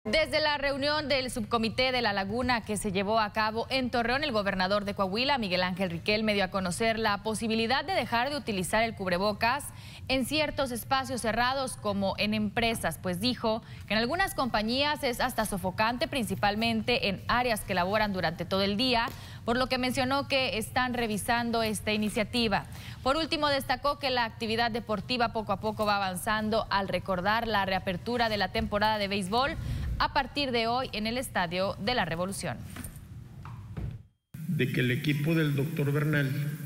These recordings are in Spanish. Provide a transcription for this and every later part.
Desde la reunión del subcomité de La Laguna que se llevó a cabo en Torreón, el gobernador de Coahuila, Miguel Ángel Riquelme, dio a conocer la posibilidad de dejar de utilizar el cubrebocas en ciertos espacios cerrados como en empresas, pues dijo que en algunas compañías es hasta sofocante, principalmente en áreas que laboran durante todo el día, por lo que mencionó que están revisando esta iniciativa. Por último, destacó que la actividad deportiva poco a poco va avanzando al recordar la reapertura de la temporada de béisbol a partir de hoy en el Estadio de la Revolución. De que el equipo del doctor Bernal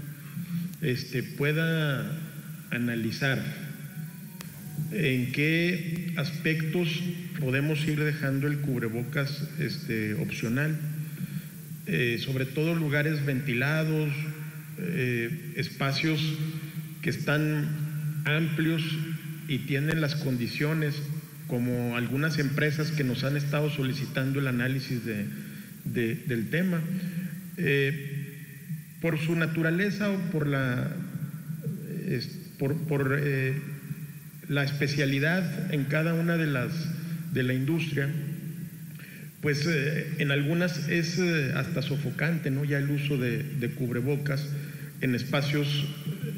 pueda analizar en qué aspectos podemos ir dejando el cubrebocas opcional, sobre todo lugares ventilados, espacios que están amplios y tienen las condiciones, como algunas empresas que nos han estado solicitando el análisis del tema. Por su naturaleza o por la especialidad en cada una de la industria, pues en algunas es hasta sofocante, ¿no? Ya el uso de cubrebocas en espacios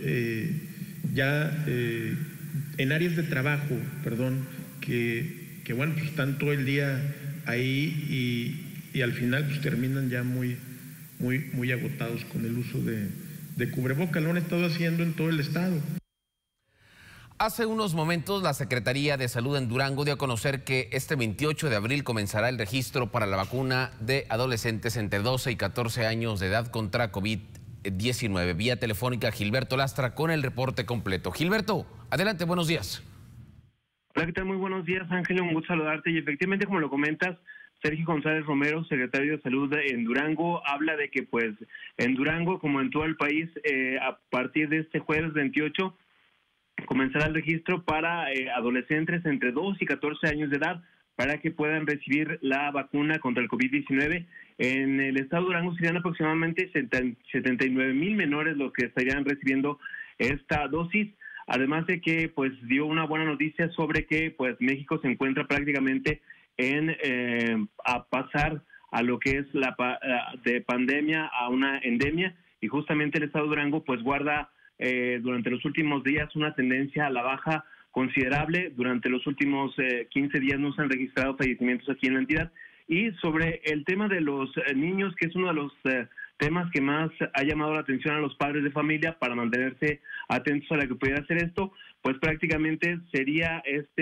en áreas de trabajo, que bueno, pues están todo el día ahí y al final pues terminan ya muy agotados con el uso de cubrebocas. Lo han estado haciendo en todo el estado. Hace unos momentos la Secretaría de Salud en Durango dio a conocer que este 28 de abril comenzará el registro para la vacuna de adolescentes entre 12 y 14 años de edad contra COVID-19. Vía telefónica, Gilberto Lastra con el reporte completo. Gilberto, adelante, buenos días. Hola, ¿qué tal? Muy buenos días, Ángel, un gusto saludarte. Y efectivamente, como lo comentas, Sergio González Romero, secretario de Salud en Durango, habla de que pues en Durango, como en todo el país, a partir de este jueves 28, comenzará el registro para adolescentes entre 2 y 14 años de edad para que puedan recibir la vacuna contra el COVID-19. En el estado de Durango serían aproximadamente 79,000 menores los que estarían recibiendo esta dosis. Además de que pues dio una buena noticia sobre que pues México se encuentra prácticamente a pasar a lo que es de pandemia a una endemia, y justamente el estado de Durango pues guarda durante los últimos días una tendencia a la baja considerable. Durante los últimos 15 días no se han registrado fallecimientos aquí en la entidad. Y sobre el tema de los niños, que es uno de los temas que más ha llamado la atención a los padres de familia para mantenerse atentos a la que pudiera hacer esto, pues prácticamente sería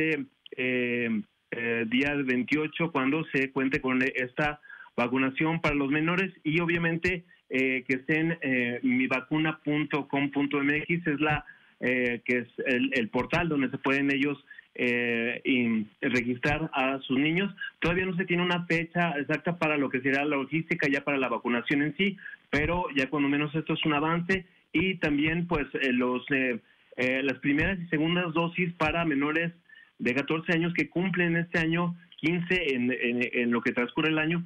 día 28 cuando se cuente con esta vacunación para los menores. Y obviamente que estén mivacuna.com.mx es que es el portal donde se pueden ellos registrar a sus niños. Todavía no se tiene una fecha exacta para lo que será la logística ya para la vacunación en sí, pero ya cuando menos esto es un avance. Y también pues las primeras y segundas dosis para menores de 14 años que cumplen este año 15 en lo que transcurre el año,